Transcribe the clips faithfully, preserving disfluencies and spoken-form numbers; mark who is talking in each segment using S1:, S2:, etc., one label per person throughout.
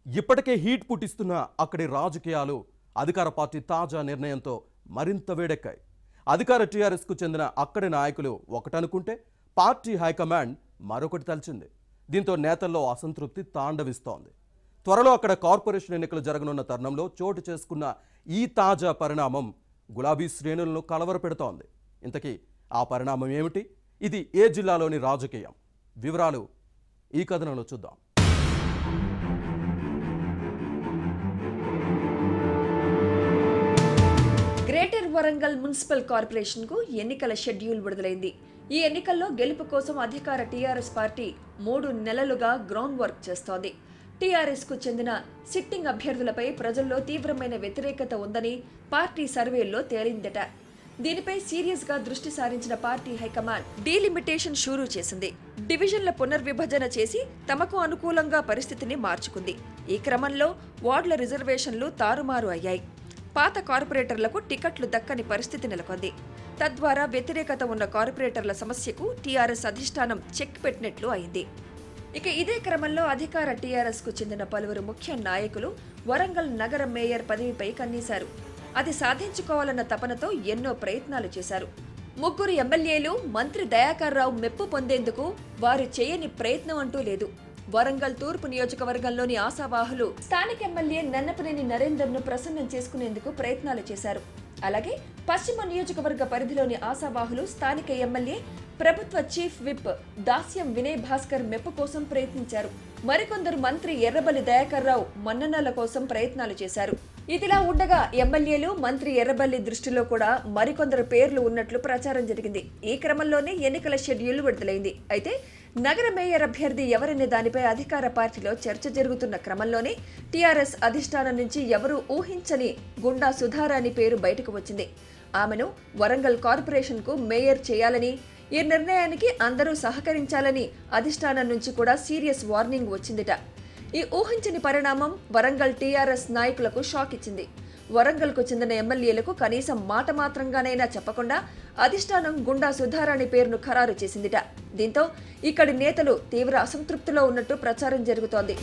S1: ఇప్పటికే హీట్ పుట్టిస్తున్న అక్కడి రాజకీయాలు అధికార పార్టీ తాజా నిర్ణయంతో మరింత వేడెక్కాయి. అధికార టీఆర్ఎస్కు చెందిన అక్కడి నాయకులు ఒకటనుకుంటే పార్టీ హైకమాండ్ మరొకటి తలచింది. దీంతో నేతల్లో అసంతృప్తి తాండవిస్తోంది. త్వరలో అక్కడ కార్పొరేషన్ ఎన్నికలు జరగనున్న తరుణంలో చోటు చేసుకున్న ఈ తాజా పరిణామం గులాబీ శ్రేణులను కలవరపెడుతోంది. ఇంతకీ ఆ పరిణామం ఏమిటి? ఇది ఏ జిల్లాలోని రాజకీయం? వివరాలు ఈ కథనంలో చూద్దాం.
S2: గ్రేటర్ వరంగల్ మున్సిపల్ కార్పొరేషన్ కు ఎన్నికల షెడ్యూల్ విడుదలైంది. ఈ ఎన్నికల్లో గెలుపు కోసం అధికార టీఆర్ఎస్ పార్టీ మూడు నెలలుగా గ్రౌండ్ వర్క్ చేస్తోంది. టీఆర్ఎస్ కు చెందిన సిట్టింగ్ అభ్యర్థులపై ప్రజల్లో తీవ్రమైన వ్యతిరేకత ఉందని పార్టీ సర్వేల్లో తేలిందట. దీనిపై సీరియస్ గా దృష్టి సారించిన పార్టీ హైకమాండ్ డీలిమిటేషన్ షురూ చేసింది. డివిజన్ల పునర్విభజన చేసి తమకు అనుకూలంగా పరిస్థితిని మార్చుకుంది. ఈ క్రమంలో వార్డుల రిజర్వేషన్లు తారుమారు అయ్యాయి. పాత కార్పొరేటర్లకు టికెట్లు దక్కని పరిస్థితి నెలకొంది. తద్వారా వ్యతిరేకత ఉన్న కార్పొరేటర్ల సమస్యకు టీఆర్ఎస్ అధిష్టానం చెక్ పెట్టినట్లు అయింది. ఇక ఇదే క్రమంలో అధికార టీఆర్ఎస్ కు చెందిన పలువురు ముఖ్య నాయకులు వరంగల్ నగర మేయర్ పదవిపై కన్నీశారు. అది సాధించుకోవాలన్న తపనతో ఎన్నో ప్రయత్నాలు చేశారు. ముగ్గురు ఎమ్మెల్యేలు మంత్రి దయాకర్ రావు మెప్పు పొందేందుకు వారు చేయని ప్రయత్నం అంటూ లేదు. వరంగల్ తూర్పు నియోజకవర్గంలోని ఆశావాహులు స్థానిక ఎమ్మెల్యే నన్నపనేని నరేందర్ ను ప్రసన్నం చేసుకునేందుకు ప్రయత్నాలు చేశారు. అలాగే పశ్చిమ నియోజకవర్గ పరిధిలోని ఆశావాహులు స్థానిక ఎమ్మెల్యే ప్రభుత్వ చీఫ్ విప్ దాస్యం వినయ్ భాస్కర్ మెప్పు కోసం ప్రయత్నించారు. మరికొందరు మంత్రి ఎర్రబల్లి దయాకర్ రావు మన్ననల కోసం ప్రయత్నాలు చేశారు. ఇదిలా ఉండగా ఎమ్మెల్యేలు మంత్రి ఎర్రబల్లి దృష్టిలో కూడా మరికొందరు పేర్లు ఉన్నట్లు ప్రచారం జరిగింది. ఈ క్రమంలోనే ఎన్నికల షెడ్యూల్ విడుదలైంది. అయితే నగర మేయర్ అభ్యర్థి ఎవరనే దానిపై అధికార పార్టీలో చర్చ జరుగుతున్న క్రమంలోనే టీఆర్ఎస్ అధిష్టానం నుంచి ఎవరూ ఊహించని గుండా సుధారాణి పేరు బయటకు వచ్చింది. ఆమెను వరంగల్ కార్పొరేషన్ కు మేయర్ చేయాలని, ఈ నిర్ణయానికి అందరూ సహకరించాలని అధిష్టానం నుంచి కూడా సీరియస్ వార్నింగ్ వచ్చిందిట. ఈ ఊహించని పరిణామం వరంగల్ టీఆర్ఎస్ నాయకులకు షాక్ ఇచ్చింది. వరంగల్ కు చెందిన ఎమ్మెల్యేలకు కనీసం మాట మాత్రంగానైనా చెప్పకుండా అధిష్టానం గుండా సుధారాణి పేరును ఖరారు చేసిందిట. దీంతో ఇక్కడి నేతలు తీవ్ర అసంతృప్తిలో ఉన్నట్టు ప్రచారం జరుగుతోంది.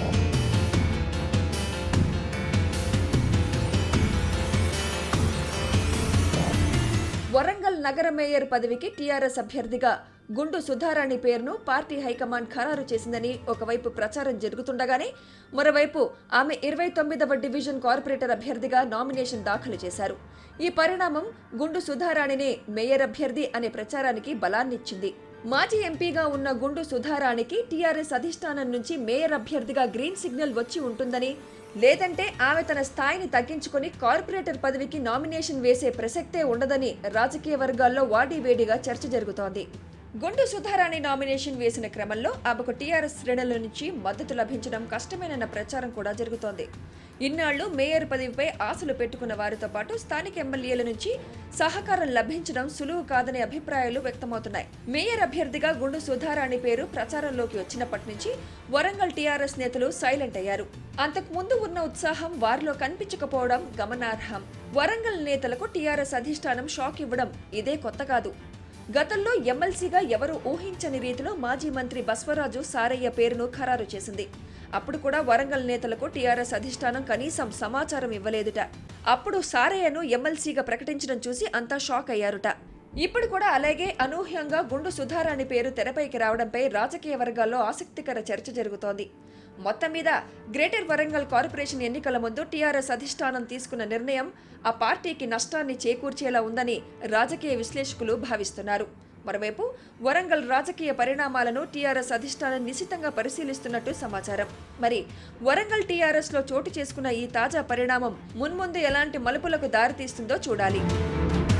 S2: వరంగల్ నగర మేయర్ పదవికి టీఆర్ఎస్ అభ్యర్థిగా గుండు సుధారాణి పేరును పార్టీ హైకమాండ్ ఖరారు చేసిందని ఒకవైపు ప్రచారం జరుగుతుండగానే మరోవైపు ఆమె ఇరవై తొమ్మిదవ డివిజన్ కార్పొరేటర్ అభ్యర్థిగా నామినేషన్ దాఖలు చేశారు. ఈ పరిణామం గుండు సుధారాణినే మేయర్ అభ్యర్థి అనే ప్రచారానికి బలాన్నిచ్చింది. మాజీ ఎంపీగా ఉన్న గుండు సుధారాణికి టీఆర్ఎస్ అధిష్టానం నుంచి మేయర్ అభ్యర్థిగా గ్రీన్ సిగ్నల్ వచ్చి ఉంటుందని, లేదంటే ఆమె తన స్థాయిని తగ్గించుకుని కార్పొరేటర్ పదవికి నామినేషన్ వేసే ప్రసక్తే ఉండదని రాజకీయ వర్గాల్లో వాడీవేడిగా చర్చ జరుగుతోంది. గుండు సుధారాణి నామినేషన్ వేసిన క్రమంలో ఆమెకు టీఆర్ఎస్ శ్రేణుల నుంచి మద్దతు లభించడం కష్టమేనన్న ప్రచారం కూడా జరుగుతోంది. ఇన్నాళ్లు మేయర్ పదవిపై ఆశలు పెట్టుకున్న వారితో పాటు స్థానిక ఎమ్మెల్యేల నుంచి సహకారం లభించడం సులువు కాదనే అభిప్రాయాలు వ్యక్తమవుతున్నాయి. మేయర్ అభ్యర్థిగా గుండు సుధారాణి పేరు ప్రచారంలోకి వచ్చినప్పటి నుంచి వరంగల్ టీఆర్ఎస్ నేతలు సైలెంట్ అయ్యారు. అంతకు ముందు ఉన్న ఉత్సాహం వారిలో కనిపించకపోవడం గమనార్హం. వరంగల్ నేతలకు టీఆర్ఎస్ అధిష్టానం షాక్ ఇవ్వడం ఇదే కొత్త కాదు. గతంలో ఎమ్మెల్సీగా ఎవరు ఊహించని రీతిలో మాజీ మంత్రి బస్వరాజు సారయ్య పేరును ఖరారు చేసింది. అప్పుడు కూడా వరంగల్ నేతలకు టీఆర్ఎస్ అధిష్టానం కనీసం సమాచారం ఇవ్వలేదుట. అప్పుడు సారయ్యను ఎమ్మెల్సీగా ప్రకటించడం చూసి అంతా షాక్ అయ్యారుట. ఇప్పుడు కూడా అలాగే అనూహ్యంగా గుండు సుధారాణి పేరు తెరపైకి రావడంపై రాజకీయ వర్గాల్లో ఆసక్తికర చర్చ జరుగుతోంది. మొత్తం మీద గ్రేటర్ వరంగల్ కార్పొరేషన్ ఎన్నికల ముందు టీఆర్ఎస్ అధిష్టానం తీసుకున్న నిర్ణయం ఆ పార్టీకి నష్టాన్ని చేకూర్చేలా ఉందని రాజకీయ విశ్లేషకులు భావిస్తున్నారు. మరోవైపు వరంగల్ రాజకీయ పరిణామాలను టీఆర్ఎస్ అధిష్టానం నిశితంగా పరిశీలిస్తున్నట్టు సమాచారం. మరి వరంగల్ టీఆర్ఎస్ లో చోటు చేసుకున్న ఈ తాజా పరిణామం మున్ముందు ఎలాంటి మలుపులకు దారితీస్తుందో చూడాలి.